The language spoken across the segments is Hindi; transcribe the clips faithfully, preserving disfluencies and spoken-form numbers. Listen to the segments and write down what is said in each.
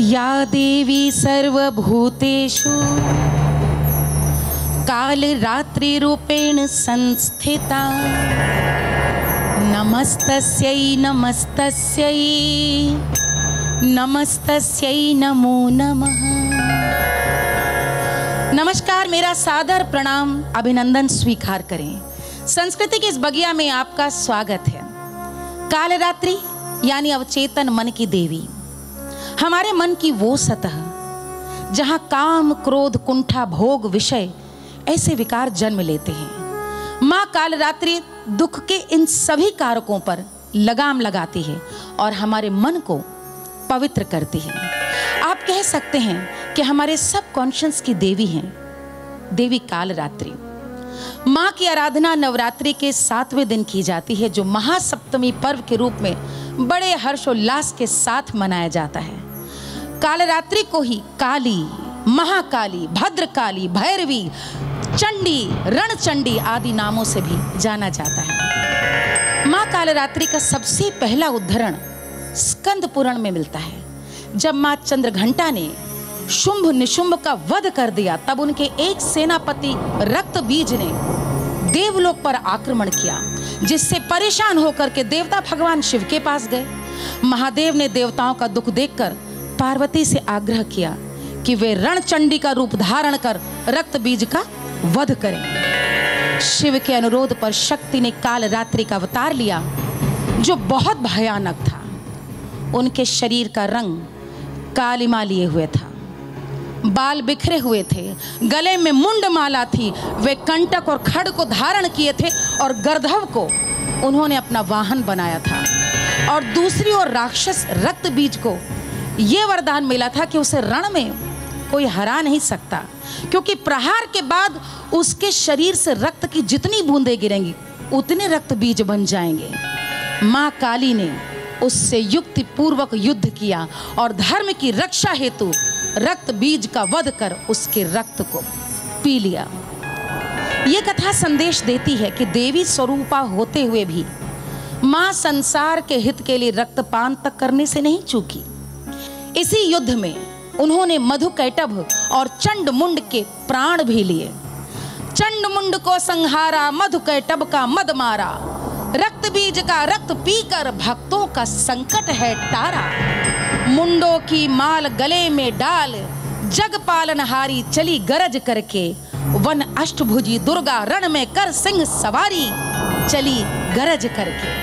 या देवी सर्वभूतेषु कालरात्रिरूपेण संस्थिता नमस्तस्यै नमस्तस्यै नमस्तस्यै नमो नमः। नमस्कार, मेरा सादर प्रणाम अभिनंदन स्वीकार करें। संस्कृति की इस बगिया में आपका स्वागत है। कालरात्रि यानी अवचेतन मन की देवी, हमारे मन की वो सतह जहां काम क्रोध कुंठा भोग विषय ऐसे विकार जन्म लेते हैं। माँ कालरात्रि दुख के इन सभी कारकों पर लगाम लगाती है और हमारे मन को पवित्र करती है। आप कह सकते हैं कि हमारे सब कॉन्शियस की देवी हैं देवी कालरात्रि। माँ की आराधना नवरात्रि के सातवें दिन की जाती है, जो महासप्तमी पर्व के रूप में बड़े हर्षोल्लास के साथ मनाया जाता है। कालरात्रि को ही काली, महाकाली, भद्रकाली, भैरवी, चंडी, रणचंडी आदि नामों से भी जाना जाता है। माँ कालरात्रि का सबसे पहला उद्धरण स्कंद पुराण में मिलता है। जब माँ चंद्रघंटा ने शुंभ निशुंभ का वध कर दिया, तब उनके एक सेनापति रक्तबीज ने देवलोक पर आक्रमण किया, जिससे परेशान होकर के देवता भगवान शिव के पास गए। महादेव ने देवताओं का दुख देखकर पार्वती से आग्रह किया कि वे रणचंडी का रूप धारण कर रक्तबीज का वध करें। शिव के अनुरोध पर शक्ति ने कालरात्रि का अवतार लिया, जो बहुत भयानक था। उनके शरीर का रंग कालिमा लिए हुए था, बाल बिखरे हुए थे, गले में मुंड माला थी। वे कंटक और खड्ग को धारण किए थे और गर्दभ को उन्होंने अपना वाहन बनाया था। और दूसरी ओर राक्षस रक्तबीज को यह वरदान मिला था कि उसे रण में कोई हरा नहीं सकता, क्योंकि प्रहार के बाद उसके शरीर से रक्त की जितनी बूंदें गिरेंगी उतने रक्तबीज बन जाएंगे। माँ काली ने उससे युक्ति पूर्वक युद्ध किया और धर्म की रक्षा हेतु रक्त बीज का वध कर उसके रक्त को पी लिया। यह कथा संदेश देती है कि देवी स्वरूपा होते हुए भी मां संसार के हित के लिए रक्तपान तक करने से नहीं चूकी। इसी युद्ध में उन्होंने मधुकैटभ और चंडमुंड के प्राण भी लिए। चंडमुंड को संहारा, मधुकैटभ का मद मारा, रक्त बीज का रक्त पीकर भक्तों का संकट है टारा। मुंडों की माल गले में डाल, जग पालनहारी चली गरज करके, वन अष्टभुजी दुर्गा रण में कर सिंह सवारी चली गरज करके।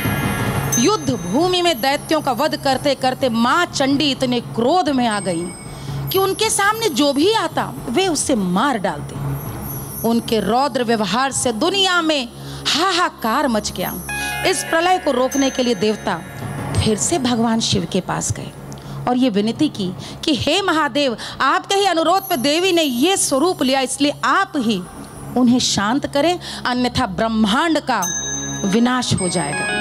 युद्ध भूमि में दैत्यों का वध करते करते मां चंडी इतने क्रोध में आ गई कि उनके सामने जो भी आता वे उसे मार डालते। उनके रौद्र व्यवहार से दुनिया में हाहाकार मच गया। इस प्रलय को रोकने के लिए देवता फिर से भगवान शिव के पास गए और ये विनती की कि हे महादेव, आपके ही अनुरोध पर देवी ने ये स्वरूप लिया, इसलिए आप ही उन्हें शांत करें, अन्यथा ब्रह्मांड का विनाश हो जाएगा।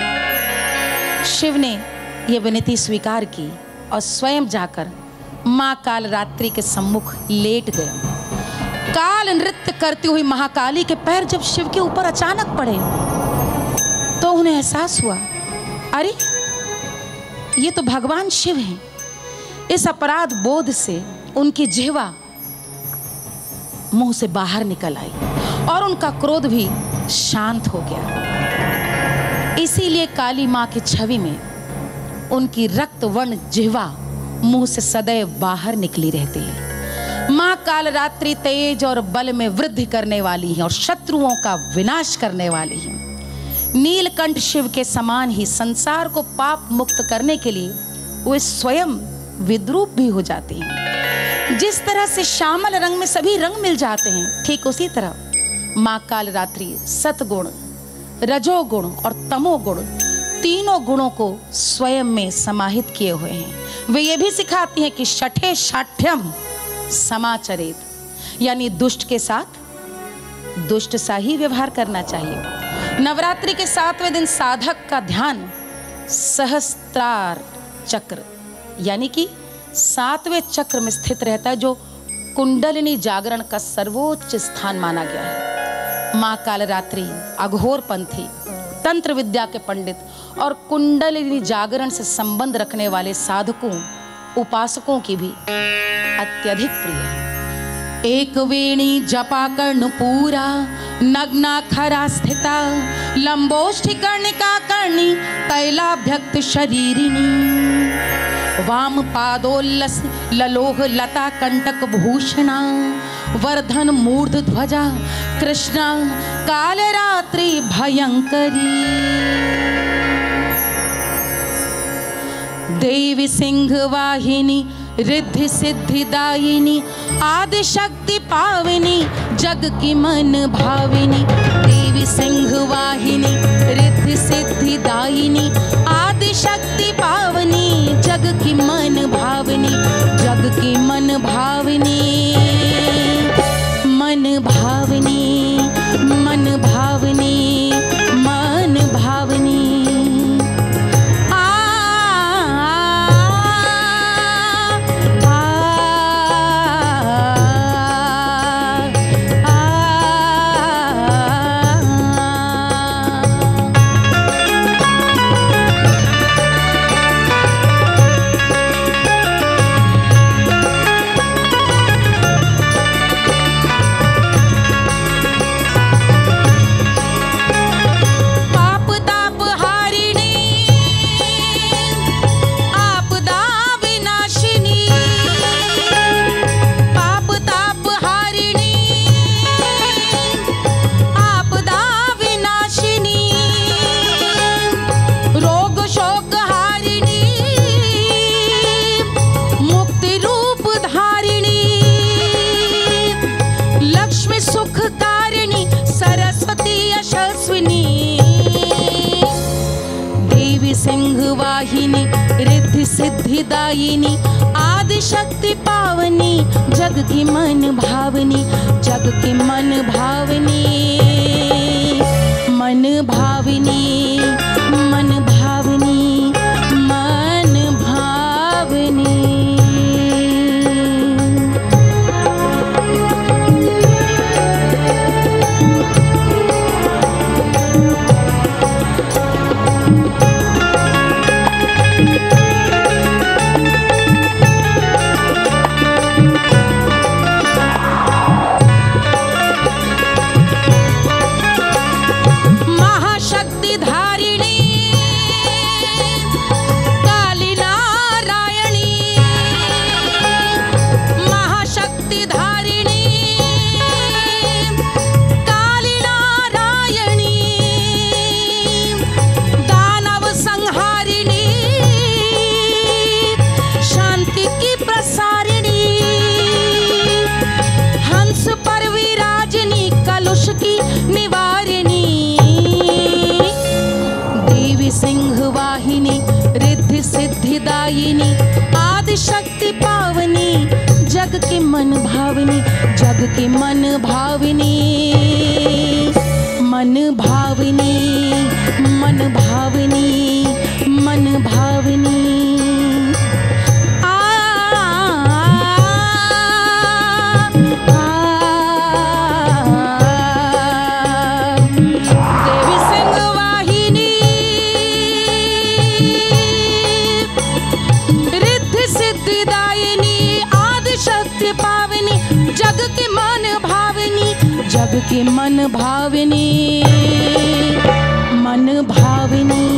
शिव ने यह विनती स्वीकार की और स्वयं जाकर मां कालरात्रि के सम्मुख लेट गए। काल नृत्य करती हुई महाकाली के पैर जब शिव के ऊपर अचानक पड़े तो उन्हें एहसास हुआ, अरे ये तो भगवान शिव हैं। इस अपराध बोध से उनकी जिह्वा मुंह से बाहर निकल आई और उनका क्रोध भी शांत हो गया। इसीलिए काली मां की छवि में उनकी रक्तवर्ण जिह्वा मुंह से सदैव बाहर निकली रहती है। मां कालरात्रि तेज और बल में वृद्धि करने वाली है और शत्रुओं का विनाश करने वाली है। नीलकंठ शिव के समान ही संसार को पाप मुक्त करने के लिए वे स्वयं विद्रूप भी हो जाती हैं। जिस तरह से श्यामल रंग में सभी रंग मिल जाते हैं, ठीक उसी तरह मां कालरात्रि सतगुण, रजोगुण और तमोगुण तीनों गुणों को स्वयं में समाहित किए हुए हैं। वे ये भी सिखाती हैं कि शठे शाठ्यम समाचरित, यानी दुष्ट के साथ दुष्ट सा ही व्यवहार करना चाहिए। नवरात्रि के सातवें दिन साधक का ध्यान सहस्त्रार चक्र यानी कि सातवें चक्र में स्थित रहता है, जो कुंडलिनी जागरण का सर्वोच्च स्थान माना गया है। माँ कालरात्रि अघोर पंथी, तंत्र विद्या के पंडित और कुंडलिनी जागरण से संबंध रखने वाले साधकों उपासकों की भी अत्यधिक प्रिय है। एक वेणी जपा कर्ण पूरा, नग्ना खरा स्थिता, लंबोष्ठि कर्णिका कर्णी, तैलाभ्यक्त शरीरिणी, वाम पादोल्लस ललोह लता कंटक भूषणा, वर्धन मूर्ध ध्वजा कृष्णा, कालरात्रि भयंकरी, देवी सिंह वाहिनी, रिद्धि सिद्धि दायिनी, आदि शक्ति पाविनी, जग की मन भाविनी, देवी सिंह वाहिनी, रिद्धि सिद्धि दायिनी, आदि शक्ति पावनी, जग की मन भाविनी, जग की मन भाविनी, मन भाविनी, मन भाविनी, मन भाविनी। सिंह वाहिनी, रिद्धि सिद्धि दायिनी, आदि शक्ति पावनी, जग की मन भावनी, जग की मन भावनी, मन भावनी, मन भावनी, मन भावनी। सिद्धिदायिनी, आदि शक्ति पावनी, जग की मन भावनी, जग की मन भावनी, मन भावनी, मन भावनी, मन भावनी। जग की मन भाविनी, मन भाविनी,